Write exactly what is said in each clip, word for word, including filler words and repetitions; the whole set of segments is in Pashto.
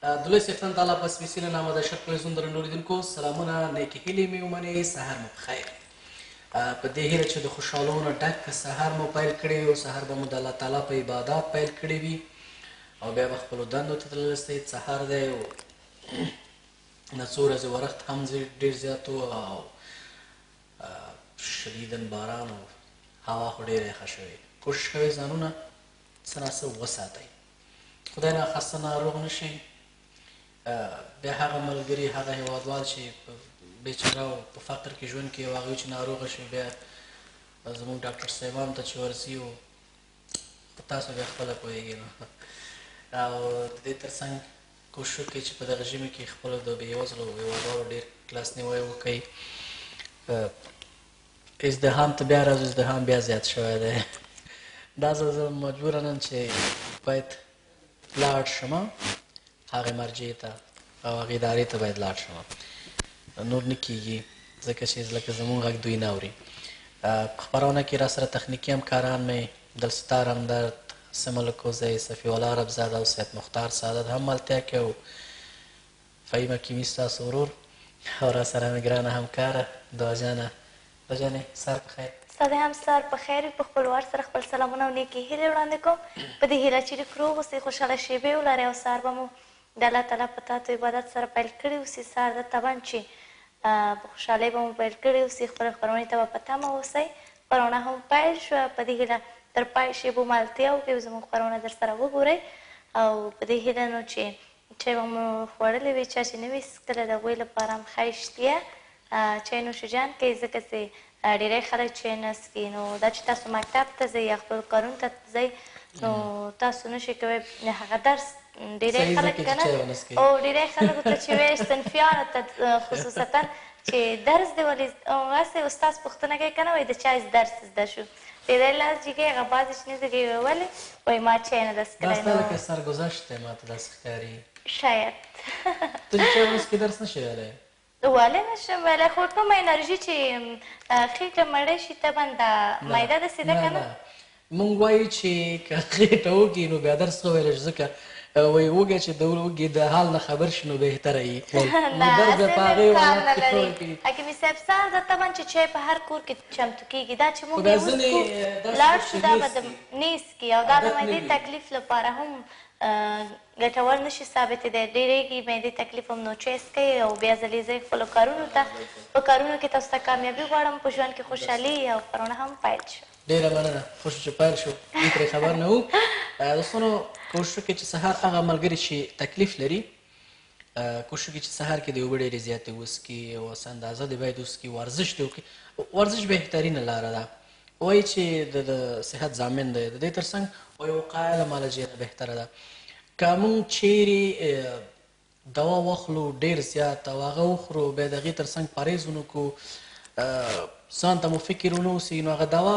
د لوی څښتن تعالی په سپېڅلي نامه د شرق تلویزیون درنو لیدونکو سلامونه نیکې هیلې مې ومنئ سهار مو پخیر په دې هیله چې د خوشحالو نه ډک سهار مو پیل کړی وي او سهار به مو د الله تعالی په عبادات پیل کړی وي او بیا به خپلو دندو ته تللی سئ سهار دی او د څو ورځې ورښت هم ډېر زیات و او شدیدا باران او هوا خو ډېره یخه شوې کوشش کوئ ځانونه څه ناڅه وساتئ خدای ناخواسته ناروغ نه شئ بیا هغه ملګري هغه هېوادوال چې بېچاره او په فقر کې ژوند کوي او هغوی چې ناروغه شي بیا زموږ ډاکټر صاحبانو ته چې ورځي او تاسو بیا خپله پوهېږئ نو او د دې تر څنګ کوشش وکړئ چې په دغه ژمي کې خپلو د بېوزلو هېوادوالو ډېر کلاس نیوی وکړئ ازدحام ته بیا راځو ازدحام بیا زیات شوی دی دا ځل زه مجبوره نن چې باید لاړ شم هغې مرجعې ته او هغې ادارې ته باید لاړ شم نور نه کېږي ځکه چې لکه زموږ غږ دوی نه اوري په خپرونه کې را سره تخنیکي همکاران مې دلستار همدرد سمل کوزی صفی الله ربزاده او سید مختار سعادت هم ملتیا کې او فهیم حکیمي ستاسو ورور او را سره مې ګرانه همکاره دعا جانه دعا جانې سهار په خیر ستا د هم سهار په خیر وي په خپلوار سره خپل سلامونه او نیکې هیلې وړاندې کوم په دې هیله چې ډېر روغ اوسئ خوشحاله شېبې ولرئ او سهار به مو د الله تعالی په تاتو عبادت سره پیل کړي اوسي سهار د طبعا چې په خوشحالۍ به مو پیل کړي اوسي خپلې خپرونې ته به په تمه اوسئ خپرونه هم پیل شوه په دې هیله تر پای شېبو مالتیا وکړئ زموږ خپرونه در سره وګورئ او په دې هیله نو چې چای به مو خوړلی وي چا چې نه وي څښلی د هغوی لپاره هم ښه اشتیا چای نوشجان کوي ځکه چې ډېری خلک چای نه څښي نو دا چې تاسو مکتب ته ځئ یا خپلو کارونو ته ځئ نو تاسو نشئ کوی هغه درس ډېری خلک که نه او ډېری خلکو ته چې وایي صنفیانو ته خصوصتا چې درس دې ولې هسې استاد پوښتنه کوي که نه وایي د چا درس زده شو ډېری لاس چې کوي هغه بعضې شنې زه کوي ولې وایي ما چای نه ده څښلی دا ستا لکه سرګذشت دی ما ته داسې ښکاري شاید ته چې چای ونه څښې درس نه شې ویلی ولې نه شم ویلی خو کومه انرژي چې خېټه مړی شي طبعا دا معده داسې ده که نه مونږ وایو چې که خېټه وکړي نو بیا درس ښه ویلی شي ځکه وایي وږی چې د وږي د حال نه خبر شي نو بهتره وي حکیمي صاحب سهار دا طبعا چې چای په هر کور کې چمتو کېږي دا چې موږ وڅښو لاړ شو دا به د نه څکي او دا د معدې تکلیف لپاره هم ګټور نشي ثابتېدی ډېرېږي معدې تکلیف هم نو چای څکئ او بیا ځلې ځئ خپلو کارونو ته په کارونو کې تاسو ته کامیابي غواړم په ژوند کې خوشحالي او خپرونه هم پیل شوه ډېره مننه خوښ چې پیل شو موږ پرې خبر نه وو دوستانو کوشش وکړئ چې سهار هغه ملګري چې تکلیف لري کوشش وکړئ چې سهار کې د اوبه ډېرې زیاتې وڅښي او اندازه دې باید وڅښي ورزش دې وکړي ورزش بهترینه لاره ده وایي چې د صحت ضامن دی د دې تر څنګ وایي وقایه له معالجې نه بهتره ده که موږ چیرې دوا واخلو ډېر زیات او هغه وخورو بیا د هغې تر څنګ پرهیز ونه کړو ځان ته مو فکر ونه اوسي نو هغه دوا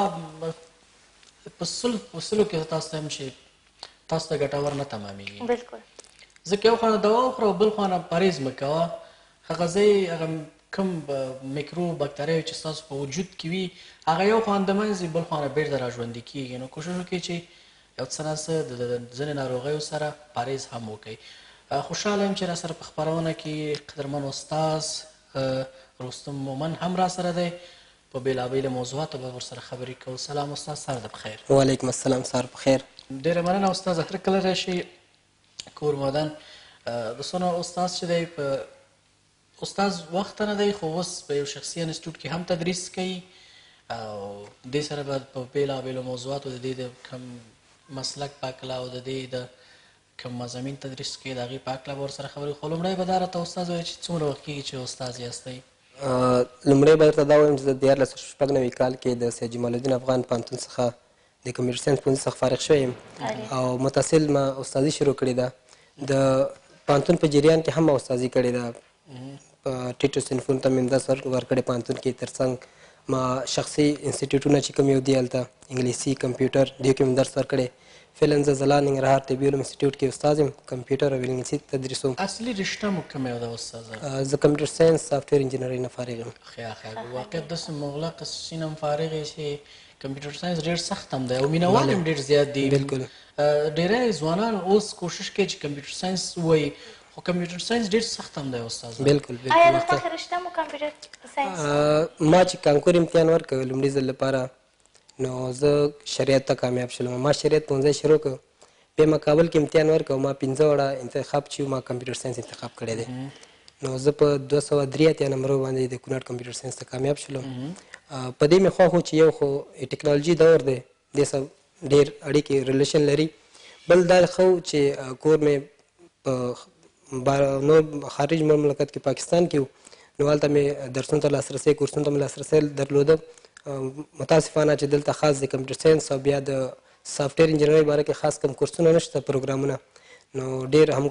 په سلو په سلو کې تاسو ته هم شي تاسو ته ګټور نه تمامېږي بلکل ځکه یو خوا دوا وخوره او بل خوا نه پرهیز مه کوه هغه ځای هغه کوم میکروب بکتریاوې چې ستاسو په وجود کې وي هغه یو خوا د منځ بل خوا نه بېرته را ژوندي کېږي نو کوشش وکړئ چې یو څه نه څه د ځینې ناروغیو سره پرهیز هم وکړئ خوشحاله یم چې را سره په خپرونه کې قدرمن استاذ رستم مومن هم را سره دی په بېلابېلو موضوعاتو به ورسره خبرې کوو سلام استاد سهار د پخیر وعلیکم السلام سهار پخیر ډېره مننه استاد اخر کله راشي کور مادن دوستانو استاد چې دی په استاد وخت نه دی خو اوس په یو شخصي انسټیټیوټ کې هم تدریس کوي او دې سره به په بېلابېلو موضوعاتو د دې د کم مسلک په هکله او د دې د کوم مضامین تدریس کوي د هغې په هکله به ورسره خبرې خو لومړی به دا راته استاد وایي چې څومره وخت کېږي چې استاد یاستئ لومړی به درته دا وایم چې زه دیارلس سوه شپږ نوي کال کې د سید جمال الدین افغان پوهنتون څخه د کمپیوټر ساینس پوهنځي څخه فارغ شوی یم او متصل ما استادي شروع کړې ده د پوهنتون په جریان کې هم ما استادي کړې ده په ټیټو صنفونو ته مې درس ورکړی پوهنتون کې تر څنګ ما شخصي انسټیټیوټونه چې کوم یو دي هلته انګلیسي کمپیوټر دې کې مې درس ورکړی فعلا زه ځلا ننګرهار طبي علوم انسټیټیوټ کې استاد یم کمپیوټر او انګلیسي تدریسوم اصلي رشته مو کومه یو ده استاده زه کمپیوټر ساینس سافټویر انجینرۍ نه فارغ یم ښه ښه واقعیت داسې مغلق سین هم فارغ یې چې کمپیوټر ساینس ډېر سخت هم دی او مینوال هم ډېر زیات دي بلکل ډېری ځوانان اوس کوشش کوي چې کمپیوټر ساینس ووایي خو کمپیوټر ساینس ډېر سخت هم دی استاد. بالکل بالکل. آیا د تاسو رشته مو کمپیوټر ساینس؟ ما چې کانکور امتحان ورکړ لومړي ځل لپاره نو زه شریعت ته کامیاب شلم. ما شریعت پوهنځی شروع کړ، بیا ما کابل کې امتحان ورکړ، ما پنځه وړه انتخاب چې ما کمپیوټر ساینس انتخاب کړی دی. نو زه په دوه سوه درې اتیا نمبرو باندې د کونړ کمپیوټر ساینس ته کامیاب شلم. په دې مې خوښ و چې یو خو ټیکنالوژي دور دی، دې سره ډېر اړیکې ریلیشن لري. بل دا ښه و چې کور مې په نور خارج مملکت کې پاکستان کې و، نو هلته مې درسونو ته لاسرسی کورسونو ته مې لاسرسی درلوده. متاسفانه چې دلته خاص د کمپیوټر ساینس او بیا د سافټویر انجینرۍ باره کې خاص کم کورسونه نشته، پروګرامونه. نو ډېر هم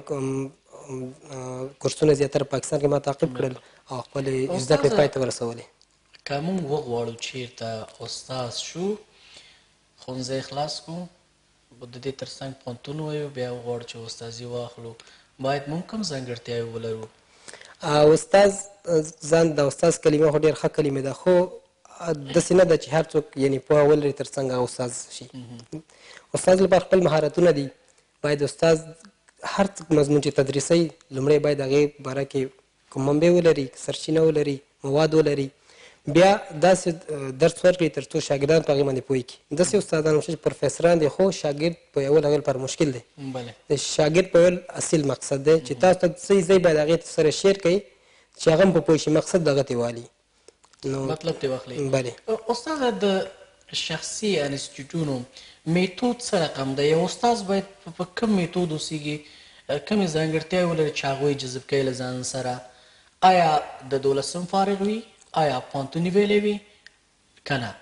کورسونه زیاتره پاکستان کې ما تعقیب کړل او خپلې زده کړې پای ته ورسولې. که موږ وغواړو چېرته استاد شو، ښوونځی خلاص کړو، د دې تر څنګ پوهنتون ووایو، بیا وغواړو چې استادي واخلو، باید موږ کوم ځانګړتیاوې ولرو؟ استاد ځان د استاد کلمه خو ډېر ښه کلمه ده، خو داسې نه ده چې هر څوک یعنې پوهه ولري تر څنګ هغه استاد شي. استاد لپاره خپل مهارتونه دي، باید استاد هر مضمون چې تدریسوي لومړی باید هغې باره کې کوم منبع ولري، سرچینه ولري، مواد ولري، بیا داسې درس ورکړي تر څو شاګردان په هغې باندې پوه کړي. داسې استادان شته چې پروفیسران دي خو شاګرد پوهول هغې لپاره مشکل دی. د شاګرد پوهول اصل مقصد دی چې تاسو ته څه ځای باید هغې سره شیر کوي چې هغه هم په پوه شي، مقصد دغه ته والي، مطلب ته واخلي. بلې استاد د شخصي انسټیټیوټونو میتود څه رقم دی؟ یو استاد باید په کوم میتود اوسیږي، کومې ځانګړتیاوې ولري چې هغوی جذب کوي له ځان سره؟ آیا د دولسم فارغ وي؟ آیا پوهنتوني ویلی وي که نه؟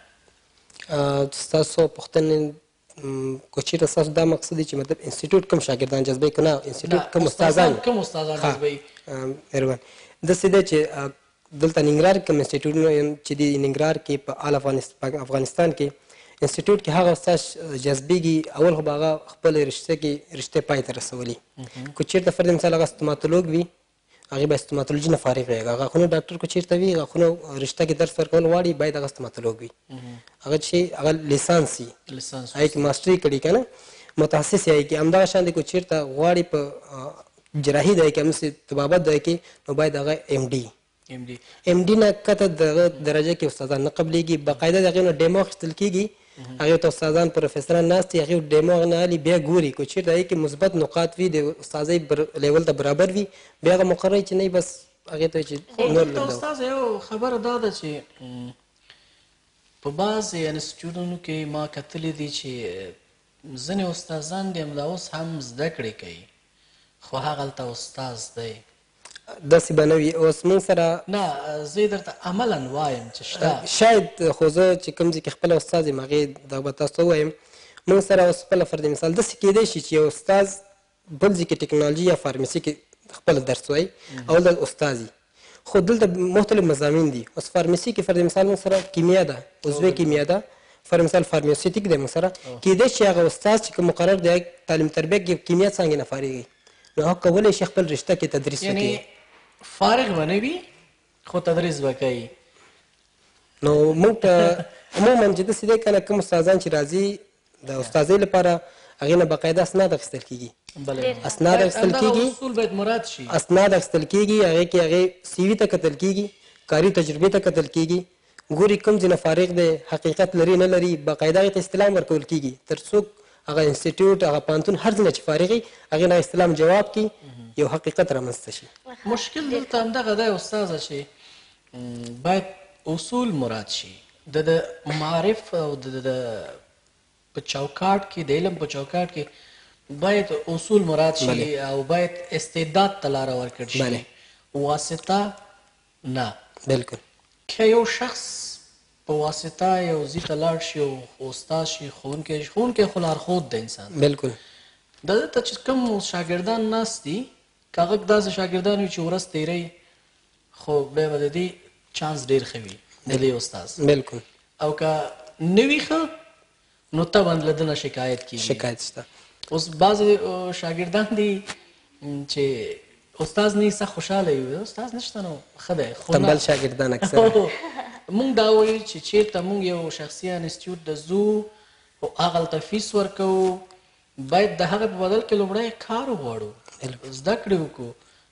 ستاسو پوښتنې که چېرته ستاسو دا مقصد دی چې مطلب انسټیټیوټ کوم شاګردان جذبوي که نه انسټیټیوټ کوم استادان کوم استادان جذبوي؟ مهربان. داسې دی چې دلته ننګرهار کې کوم انسټیټیوټونه چې دي، ننګرهار کې په آل افغانستان کې انسټیټیوټ کې هغه استاد جذبېږي، اول خو به هغه خپلې رشته کې رشتې پای ته رسولي. که چېرته فرض مثال هغه ستوماتولوګ وي، هغې باید ستوماتولوژي نه فارغ وي. هغه خو نه ډاکټر که چېرته وي، هغه خو نه رشته کې درس ورکول غواړي، باید هغه ستوماتولوګ وي. هغه چې هغه لیسانس وي، هغې کې ماسټري کړي که نه، متخصص یې هغې کې. همدغه شان دی که چېرته غواړي په جراحي دی کې همداسې طبابت دی کې، نو باید هغه ایم ډي ایم ډي نه کته دغه درجه کې استادان نه قبلېږي. باقاعده د هغې نه ډیمو اخیستل کېږي، هغې ته استادان پروفیسران ناست دي، هغې ډیمو نه اخلي، بیا ګوري که چېرته هغې کې مثبت نقاط وي، د استاذۍ لیول ته برابر وي، بیا هغه مقرروي چې نه بس هغې ته چې نور دلته استاد یو خبره دا ده چې په بعضې انسټیټیوټونو کې ما کتلي دي چې ځینې استادان دي همدا اوس هم زده کړې کوي، خو هغلته استاد دی. داسې به نه وي. اوس موږ سره نه، زه درته عملا وایم چې شته، شاید خو زه چې کوم ځای کې خپله استاد یم هغې دغه به تاسو ته ووایم. موږ سره اوس خپله فرض مثال داسې کیدی شي چې یو استاد بل ځای کې ټکنالوژي یا فارمسي کې خپله درس وایي، اول د استاد وي، خو دلته مختلف مضامین دي. اوس فارمسي کې فرض مثال موږ سره کیمیا ده، عضوي کیمیا ده، فرض مثال فارماسیوتیک دی موږ سره. کیدی شي هغه استاد چې کوم مقرر دی تعلیم تربیه کې کیمیا څانګې نه فارغ وي، نو هغه کولی شي خپل رشته کې تدریس وکړي. فارغ به نه وي خو تدریس به کوي. نو موږ ته عموما چې داسې دی که نه کوم استادان چې راځي د استادۍ لپاره هغې نه باقاعده اسناد اخیستل کېږي. اسناد اخیستل کېږي، اصول باید مراد شي. اسناد اخیستل کېږي، هغې کې هغې سی وي ته کتل کېږي، کاري تجربې ته کتل کېږي، ګوري کوم ځای نه فارغ دی، حقیقت لري نه لري، باقاعده هغې ته استلام ورکول کېږي تر څو هغه انسټیټیوټ هغه پوهنتون هر ځای نه چې فارغ وي هغې نه استلام جواب کړي، یو حقیقت رامنځته شي. مشکل دلته همدغه دی استاده چې باید اصول مراد شي، د معارف او د په چوکاټ کې د علم په چوکاټ کې باید اصول مراد شي او باید استعداد ته لاره ورکړل شي، واسطه نه. بالکل. که یو شخص په واسطه یو ځای ته لاړ شي او استاد شي، ښوونکی ښوونکی خو لارښود دی انسان. بالکل. د دلته چې کوم شاګردان ناست دي، که هغه داسې شاګردان وي چې ورځ تېروي، خو بیا به د دې چانس ډېر ښه وي د دې استاد. بالکل. او که نه وي ښه نو طبعا له ده نه شکایت کېږي. شکایت شته. اوس بعضې شاګردان دي چې استاد نه یې سخت خوشحاله وي، استاد نشته نو ښه دی، تنبل شاګردان اکثره. مونږ دا وایو چې چېرته مونږ یو شخصي انسټیټیوټ ته ځو او هغلته فیس ورکوو، باید د هغه په بدل کې لومړی کار وغواړو، زده کړې وکړو،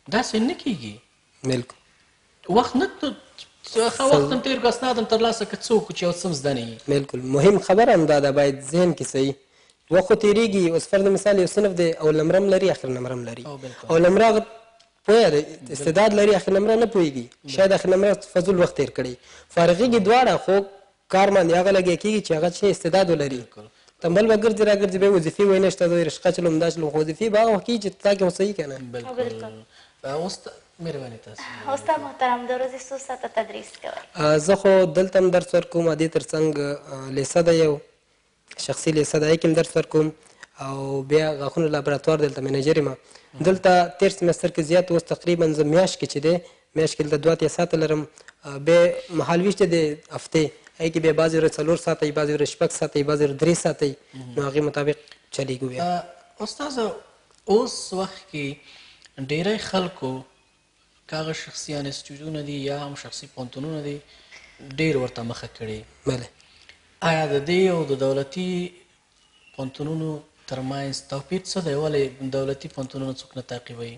داسې نه کېږي. بالکل وخت نه ښه وخت هم تېر کړو اسناد هم ترلاسه کړه څوک چې یو څه هم زده نه وي. بالکل مهم خبره هم دا ده باید ذهن کې صحیح وخت خو تېرېږي. اوس فرض مثال یو صنف دی اول نمره هم لري اخر نمره هم لري. اول نمره هغه پوهه دی استعداد لري اخر نمره نه پوهېږي شاید اخر نمره فضول وخت تېر کړی فارغېږي دواړه خو کار باندې هغه لګیا کېږي چې هغه چې استعداد ولري. تنبل به ګرځي را ګرځي بیا وظیفې وایي نشته دوی رشقه چلوم دا چلوم خو وظیفې به هغه وخت کېږي چې تا کې خو صحیح که نه. بالکل. اوس مهرباني تاسو. استاد محترم د ورځې څو ساعته تدریس کوئ؟ زه خو دلته هم درس ورکوم دې تر څنګ لیسه ده یو شخصي لیسه ده هغې کې هم درس ورکوم او بیا غاښونو لابراتوار دلته منیجر یم. دلته تېر سمستر کې زیات اوس تقریبا زه میاشت کې چې دی میاشت کې دلته دوه اتیا ساعته لرم. بیا مهال ویش دی د هفتې هغې کې بیا بعضې ورځ څلور ساعته وي بعضې ورځ شپږ ساعته وي بعضې ورځ درې ساعته وي نو هغې مطابق چلېږو. بیا استاذه اوس وخت کې ډېری خلکو که هغه شخصي انسټیټیوټونه دي یا هم شخصي پوهنتونونه دي ډېر ورته مخه کړې. بله آیا د دې او د دولتي پوهنتونونو ترمنځ توپیر څه دی ولې دولتي پوهنتونونه څوک نه تعقیبوي؟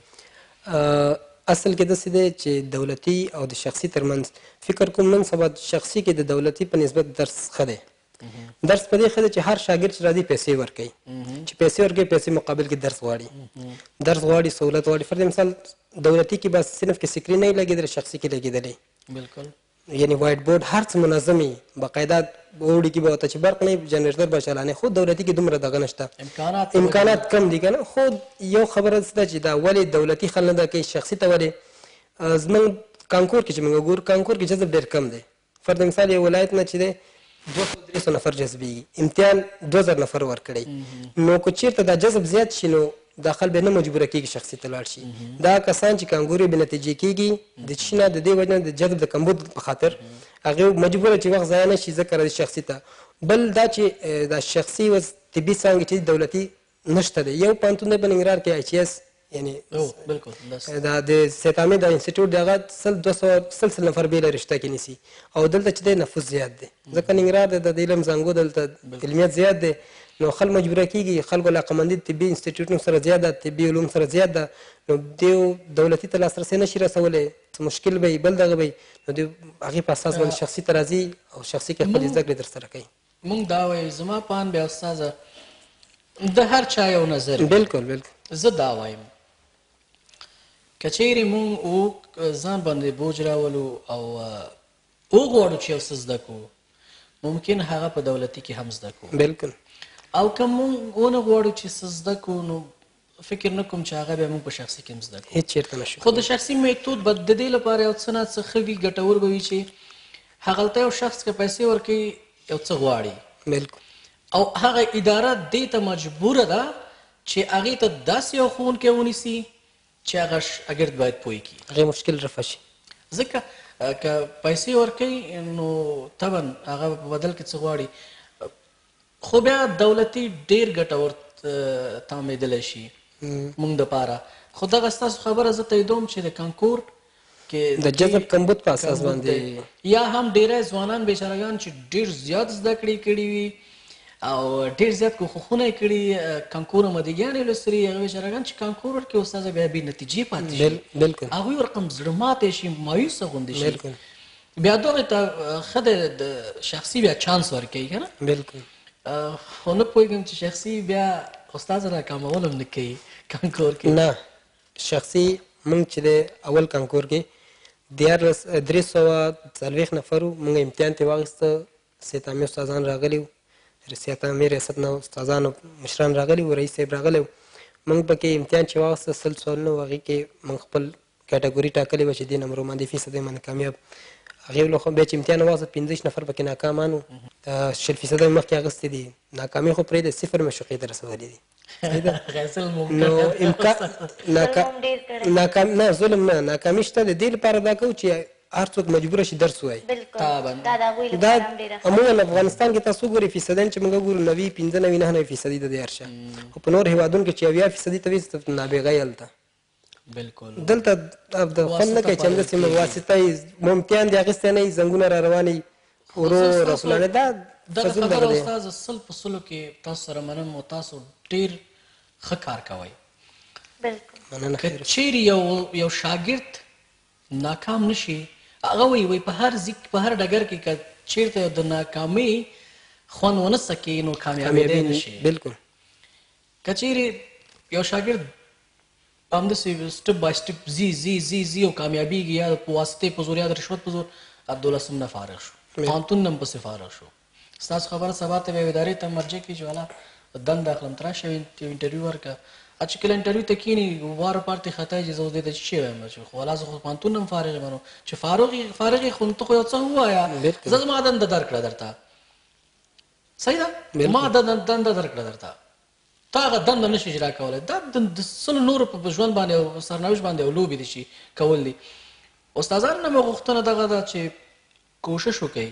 اصل کې داسې دی چې دولتي او د شخصي ترمنځ فکر کوم نن سبا شخصي کې د دولتي په نسبت درس ښه دی. درس په دې ښه دی چې هر شاګرد چې راځي پیسې ورکوي چې پیسې ورکوي پیسې مقابل کې درس غواړي درس غواړي سهولت غواړي. فرض مثال دولتي کې بس صنف کې سکرین نه وي لګېدلی شخصي کې لګېدلی بالکل یعنی وایټ بورډ هر څه منظم وي باقاعده اوړي کې به ورته چې برق نه وي جنریټر به چلانې خو دولتي کې دومره دغه نشته امکانات کم دي که نه. خو یو خبره داسې ده چې دا ولې دولتي خل نه ده کوي شخصي ته ولې زموږ کانکور کې چې موږ ګورو کانکور کې جذب ډېر کم دی. فرض مثال یو ولایت نه چې دی دوه سوه درې سوه نفر جذبېږي امتحان دوه زره نفر ورکړی نو که چېرته دا جذب زیات شي نو داخل به نه مجبوره کېږي شخصي ته لاړ شي. دا کسان چې کانکور یې بې نتیجې کېږي د څه نه د دې وجه نه د جذب د کمبود په خاطر هغې مجبوره چې وخت ضایع نه شي ځکه راځي شخصي ته. بل دا چې دا شخصي اوس طبي څانګې چې دولتي نشته دی. یو پوهنتون دی په ننګرهار کې آی چي ایس یعنی دا د سیتامې دا انسټیټیوټ دی هغه سل دوه سوه سل سل نفر بېله رشته کې نیسي او دلته چې دی نفوس زیات دی ځکه ننګرهار دی د علم زانګو دلته علمیت زیات دی نو خلک مجبوره کېږي خلکو علاقمندي طبي انسټیټیوټونو سره زیات ده طبي علوم سره زیات ده نو دوی دولتي ته لاسرسی نشي رسولی څه مشکل به وي بل دغه به وي نو دوی هغې په اساس باندې شخصي ته راځي او شخصي کې خپلې زده کړې ترسره کوي. مونږ دا وایو زما په اند بیا استاذه د هر چا یو نظر بالکل بالکل زه دا وایم که چیرې مونږ ځان باندې بوج راولو او وغواړو چې یو څه زده کړو ممکن هغه په دولتي کې هم زده کړو بالکل او که مونږ ونه غواړو چې څه زده کړو نو فکر نه کوم چې هغه بیا مونږ په شخصي کې هم زده کړو هېڅ چېرته نشو. خو د شخصي میتود به د دې لپاره یو څه نه څه ښه وي ګټور به وي چې هغلته یو شخص که پیسې ورکوي یو څه غواړي بالکل او هغه اداره دې ته مجبوره ده چې هغې ته داسې یو ښوونکی ونیسي چې هغه شاګرد باید پوه کړي هغې مشکل رفع شي. ځکه که پیسې ورکوي نو طبعا هغه په بدل کې څه غواړي خو بیا دولتي ډېر ګټور تامېدلی شي موږ دپاره. خو دغه ستاسو خبره زه تاییدوم چې د کانکور کې د جذب کمبود په اساس باندې یا هم ډېری ځوانان بېچارهګان چې ډېر زیات زده کړې کړي وي او ډېر زیات کوښښونه یې کړي کانکور مدیګیان یې لوستلي هغه بېچارهګان چې کانکور ورکړي استاذه بیا بې نتیجې پاتې شي بالکل هغوی ورقم زړه ماتی شي مایوسه غوندې شي بیا دغې ته ښه دی د شخصي بیا چانس ورکوي که نه بالکل. خو نه پوهېږم چې شخصي بیا استاد راکامول هم نه کوي کانکور کې نه شخصي مونږ چې دی اول کانکور کې دیارلس درې سوه څلوېښت نفر وو مونږ امتحان ترې واخېسته سیتامې استادان راغلي وو سیتامې ریاست نه استادانو مشران راغلي وو رئیس صاحب راغلی وو مونږ پکې امتحان چې واخېسته سل سوالونه وو هغې کې مونږ خپل کټګوري ټاکلې وه چې دې نمبرو باندې فیصدۍ باندې کامیاب هغې له بیا چې امتحان واخېسته پنځه ویشت نفر پکې ناکامان وو شل فیصده مې مخکې اخیستې دي ناکامي خو پرېږده صفر مې شوقې ته رسولي دي نو امکان نه ظلم نه ناکامي شته د دې لپاره دا کوو چې هر څوک مجبوره شي درس ووایي. دا عموما افغانستان کې تاسو ګورئ فیصدیان چې موږ ګورو نوي پنځه نوي نهه نوي فیصدي د دې هر شی خو په نور هېوادونو کې چې اویا فیصدي ته وایي نابغه یې هلته بالکل دلته د خوند نه کوي چې همداسې واسطه یې امتحان دې اخیستی نه وي زنګونه را روان وي ورو رسولانې دا دغه خبره استاذ سل په سلو کې تاسو سره منم او تاسو ډېر ښه کار کوئ بالکل که چیرې یو یو شاګرد ناکام نشي هغه وایي وایي په هر ځای په هر ډګر کې که چیرته د ناکامۍ خوند ونه څکي نو کامیابېدی نشي بالکل که چیرې یو شاګرد همداسې سټپ بای سټپ ځي ځي ځي ځي او کامیابېږي یا په واسطې په زور یا د رشوت په زور عبدالاسم نه فارغ شو پوهنتون نه هم پسې فارغ شو ستاسو خبره سبا ته به یې ادارې ته مرجع کړي چې والا دنده اخلم ته راشه یو انټرویو ورکړه چې کله انټرویو ته کښېني وار پار ته خطا یې چې زه اوس دې ته څه شی وایم چې خو والا زه خو پوهنتون نه هم فارغ یم چې فارغ یې فارغ یې خو ته خو یو څه ووایه زه زما دنده درکړه درته صحیح ده ما دنده درکړه درته ته هغه دنده نه شي اجرا کولی دا د سلو نورو په ژوند باندې او سرنوشت باندې او لوبې دي چې کول دي استادانو نه مې غوښتنه دغه ده چې کوشش وکړئ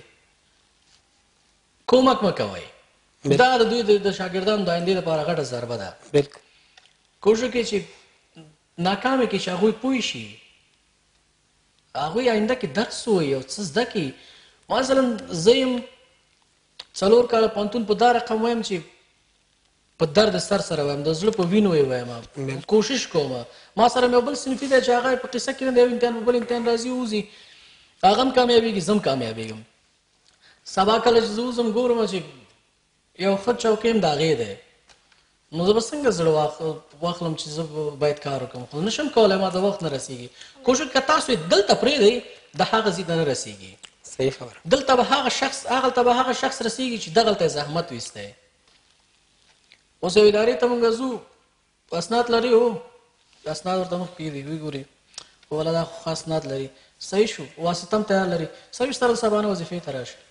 کومک مه کوئ دا د دوی د شاګردانو د آیندې لپاره غټه ضربه ده بالکل کوشش وکړئ چې ناکامې کې چې هغوی پوه شي هغوی آینده کې درس ووایي او څه زده کړي مثلا زه یم څلور کاله پوهنتون په دا رقم وایم چې په درد سر سره وایم د زړه په وینو یې وایم کوشش کوم ما سره مې یو بل صنفي دی چې هغه په قصه کې نه دی یو امتحان په بل امتحان راځي ووځي هغه هم کامیابېږي زه هم کامیابېږم سبا کله چې زه وځم ګورم چې یو ښه چوکۍ هم د هغې دی نو زه به څنګه زړه واخلم چې زه باید کار وکړم خو نشم کولی ما د وخت نه رسېږي کوشش که تاسو یې دلته پرېږدئ د هغه ځای ته نه رسېږي صحیح خبره دلته به هغه شخص هغلته به هغه شخص رسېږي چې دغلته یې زحمت ویستی اوس یو ادارې ته مونږ ځو اسناد لري هو اسناد ورته مخکې دي وی ګوري والا دا خو اسناد لري صحیح شو واسطه هم تیار لري صحیح سره سبانه وظیفې ته راشه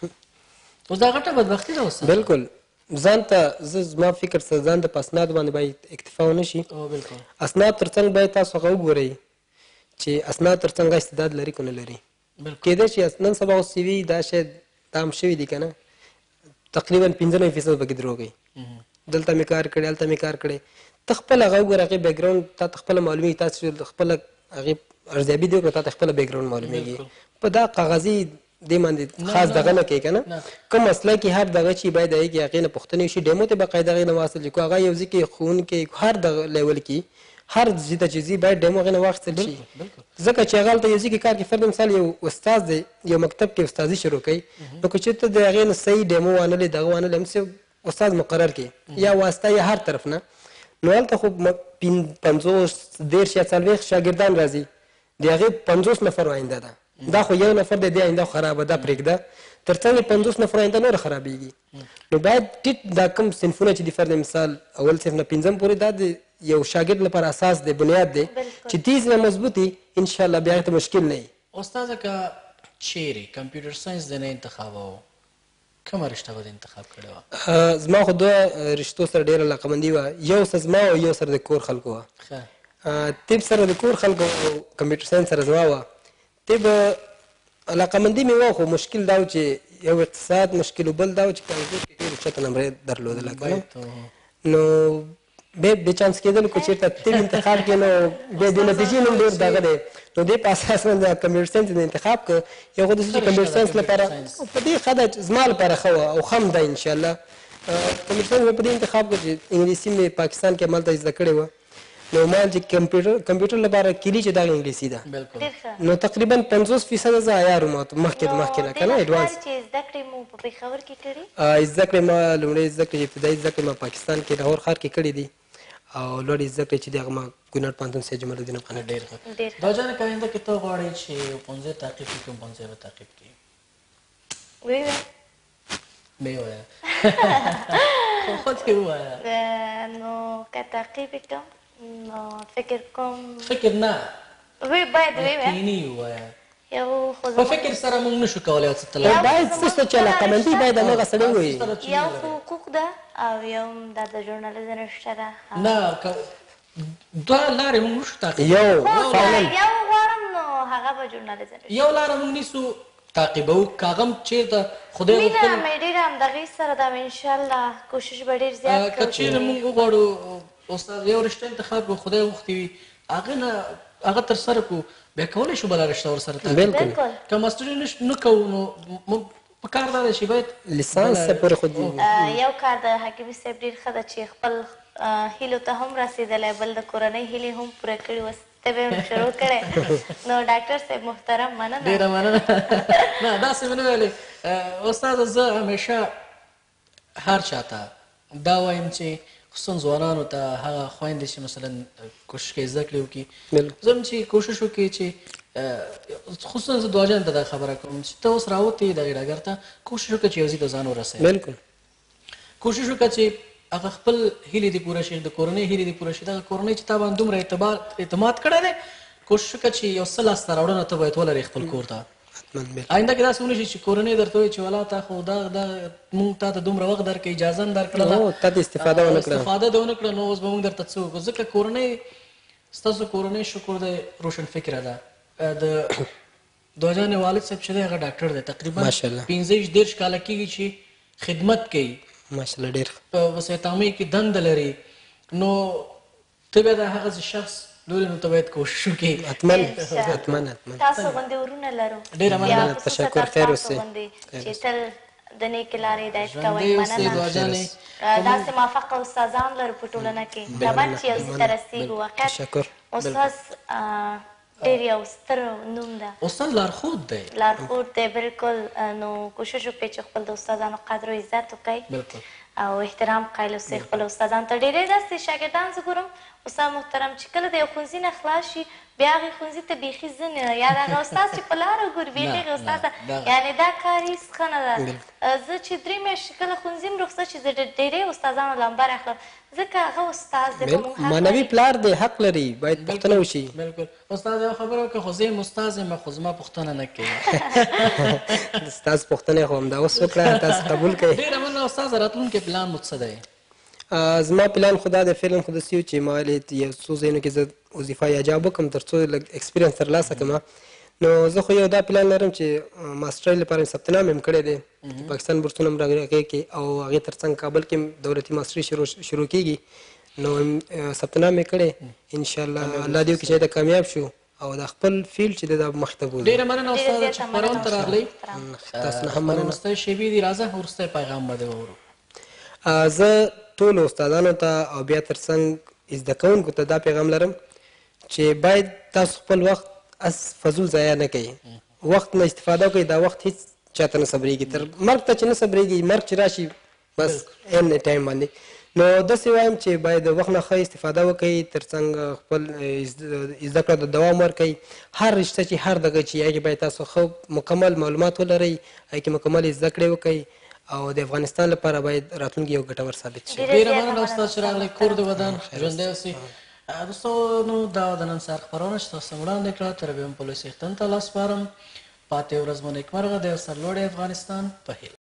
اوس دا غټه بدبختي ده اوس بالکل ځان ته زه زما فکر سره ځان ته په اسنادو باندې باید اکتفا ونه شي بالکل اسناد تر څنګ باید تاسو هغه وګورئ چې اسناد تر څنګ استعداد لري که نه لري کېدای شي نن سبا اوس سی وي دا شاید دا هم شوي دي که نه تقریبا پنځه نوي فیصد پکې دروغ وي دلته مې کار کړی هلته مې کار کړی ته خپل هغه وګوره هغې بیکګراونډ تا ته خپله معلومېږي تاسو خپله هغې ارزیابي دې وکړه تا ته خپله بیکګراونډ معلومېږي په دا کاغذي دې باندې خاص دغه نه کوي که نه کوم مسله کې هر دغه چې باید هغې کې هغې نه پوښتنې وشي ډیمو ته باقاعده هغې نه واخیستل شي که هغه یو ځای کې ښوونکی هر دغه لیول کې هر ځای ته چې ځي باید ډیمو هغې نه واخیستل شي ځکه چې هغه هلته یو ځای کې کار کوي فرض مثال یو استاد دی یو مکتب کې استادي شروع کوي نو که چېرته د هغې نه صحیح ډیمو وانلې دغه وانلې همسې استاد مقرر کړي یا واسطه یا هر طرف نه نو هلته خو پنځوس دېرش یا څلوېښت شاګردان راځي د هغې پنځوس نفر آینده ده دا خو یو نفر دی دې آینده خرابه ده پرېږده تر څنګ یې پنځوس نفر آینده نوره خرابېږي نو باید ټیټ دا کوم صنفونه چې د فرض مثال اول صنف نه پنځم پورې دا د یو شاګرد لپاره اساس دی بنیاد دی چې دې نه مضبوط وي انشاءالله بیا هغې ته مشکل نه وي استاده که چیرې کمپیوټر ساینس دې نه انتخابوه کومه رشته به دې انتخاب کړې وه زما خو دوه رشتو سره ډېره علاقمندي وه یو سره زما او یو سره د کور خلکو وه طب سره د کور خلکو او کمپیوټر ساینس سره زما وه طب علاقمندي مې وه خو مشکل دا و چې یو اقتصاد مشکل و بل دا و چې په انګور کې ډېر اوچته نمرې درلودله که نه نو بیا بې چانس کېدل که چېرته طب انتخاب کړې نو بیا د نتیجې نوم ډېر دغه دی نو دې په اساس باندې کمپیوټر ساینس د انتخاب کړه یو خو داسې چې کمپیوټر ساینس لپاره په دې ښه ده زما لپاره ښه وه او ښه هم ده انشاءالله کمپیوټر ساینس مې په دې انتخاب کړه چې انګلیسي مې پاکستان کې همالته زده کړې وه نو ما چې کمپیوټر کمپیوټر لپاره کلي چې دغه انګلیسي ده نو تقریبا پنځوس فیصده زه عیار وم مخکې د مخکې نه که نه اډوانس زده کړې مو په پېښور کې کړي زده کړې ما لومړۍ زده کړې ابتدایي زده کړې ما پاکستان کې لاهور ښار کې کړې دي او لوړې زده کړې چې دي هغه ما کونړ پوهنتون سید جمال الدین افغاني ډېر ښه دا جانه که آینده کې ته غواړې چې ښوونځی تعقیب کړي کوم ښوونځی به تعقیب کړي ویې مې ووایه خو دې ووایه نو که تعقیب یې کړم نو فکر کوم فکر نه وی باید ویې یقیني ووایه یو خو په فکر سره موږ نشو کولی څه تللی باید څه شته چې علاقمندي باید همغه سړی ووایي یو خو حقوق ده او یو دا د ژورنالیزم رشته ده نه دوه لارې موږ نشو تعقیب یو فعلا یو غواړم نو هغه به ژورنالیزم رشته یو لاره موږ نیسو تعقیبوو که هغه هم چېرته خدای مینه مې ډېره همدغې سره ده انشاءالله کوشش به ډېر زیات که چېرې موږ وغواړو استاد یو رشته انتخاب کړو خدای غوښتې وي هغه نه هغه ترسره کړو بیا کولی شو بله رشته ورسره بالکل که ماسټري نه کوو نو موږ په کار دا دی چې باید لیسانس ته پورې خو یو کار د حکیمي صاحب ډېر ښه ده چې خپل هیلو ته هم رسېدلی بل د کورنۍ هیلې هم پوره کړي اوس ته به هم شروع کړی نو ډاکټر صاحب محترم مننه ډېره مننه نه داسې مې نه ویلې استاده زه همیشه هر چاته دا وایم چې خصوصا ځوانانو ته هغه خویندې چې مثلا کوشش کوي زده کړې وکړي زه هم چې کوشش وکړي چې خصوصا زه دواجان ته دا خبره کوم چې ته اوس راوتې دغې ډګر ته کوشش وکړه چې یو ځای ته ځان ورسوې بلکل کوشش وکړه چې هغه خپل هیلې دې پوره شي د کورنۍ هیلې دې پوره شي دغه کورنۍ چې تا باندې دومره اعتماد کړی دی کوشش وکړه چې یو څه لاسته راوړنه ته باید ولرې خپل کور ته آینده کې داسې ونه شي چې کورنۍ درته وایي چې ولا تا خو دا دا مونږ تا ته دومره وخت درکړئ اجازه هم درکړله تا دې استفاده ونه کړه استفاده دې ونه کړه نو اوس به مونږ درته څه وکړو ځکه کورنۍ ستاسو کورنۍ شکر دی روشن فکره ده د دوجانې والد صاحب چې دی هغه ډاکټر دی تقریبا پنځه ویشت دېرش کاله کېږي چې خدمت کوي ماشاءالله ډېر په وسایط عامه کې دنده لري نو ته بیا د هغه شخص لورې نو ته باید کوشش وکړې حتما حتما حتما تاسو غوندې ورونه لرو ډېره مننه تشکر خیر اوسئ چې تل د نیکې لارې هدایت کوئ مننه داسې موفقه استادان لرو په ټولنه کې طبعا چې یو ځای ته رسېږو واقعیت استاد ډېر یو ستر نوم ده استاد لارښود دی لارښود دی بلکل نو کوشش وکړئ چې خپل د استادانو قدر و عزت وکړئ او احترام قایل اوسئ خپل استادانو ته ډېرې داسې شاګردان زه ګورم استاد محترم چې کله د یو ښوونځي نه خلاص شي بیا هغې ښوونځي ته بیخي ځه نه یا د هغه استاد چې په لاره ګوري بیخي هغې استاد ته یعنې دا کار هېڅ ښه نه ده زه چې درې میاشتې کله ښوونځي م رخصت شي زه د ډېرې استادانو لمبر اخلم ځکه هغه استاد دی معنوي پلار دی حق لري باید پوښتنه وشي بلکل استاد یوه خبره وکړه خو زه یم استاد یم خو زما پوښتنه نه کوي ستاسو پوښتنې خو همدا اوس وکړه تاسو قبول کړئ ډېره مننه استاد راتلونکی پلان مو څه دی زما پلان خو دا دی فعلا خو داسې و چې ما ویلې یو څو ځایونو کې زه وظیفه یا جاب وکړم تر څو لږ اکسپیرینس ترلاسه کړم نو زه خو یو دا پلان لرم چې ماسټرۍ لپاره مې ثبت نام هم کړی دی پاکستان بورسونه هم راغلي هغې کې او هغې تر څنګ کابل کې دولتي ماسټرۍ شروع کېږي نو ثبت نام مې کړی انشاءالله الله دې وکړي چې د کامیاب شو او د خپل فیلډ چې دی دا مخې ته بوځو ډېره مننه استاده چې خپرون ته راغلی تاسو نه هم مننه وروستی شېبې دي راځه وروستی پیغام به دې وورو زه ټولو استادانو ته او بیا تر څنګ زده کوونکو ته دا پیغام لرم چې باید تاسو خپل وخت اس فضول ضایع نه کوئ وخت نه استفاده وکړئ دا وخت هېڅ چاته نه صبرېږي تر مرګ ته چې نه صبرېږي مرګ چې راشي بس این ټایم باندې نو داسې وایم چې باید د وخت نه ښه استفاده وکړئ تر څنګ خپل زده کړه ته دوام ورکړئ هر رشته چې هر دغه چې هغې باید تاسو ښه مکمل معلومات ولرئ هغې کې مکمل زده کړې وکړئ او د افغانستان لپاره باید راتلونکي یو ګټور ثابت شي ډېره مننه استاد چې راغلی کور د ودان ژوندی اوسئ دوستانو دا د نن سهار خپرونه چې تاسو وړاندې کړه تر بیا هم پولیس څښتن ته لاس سپارم پاتې ورځ مو نیکمرغه د یو سرلوړي افغانستان په هیله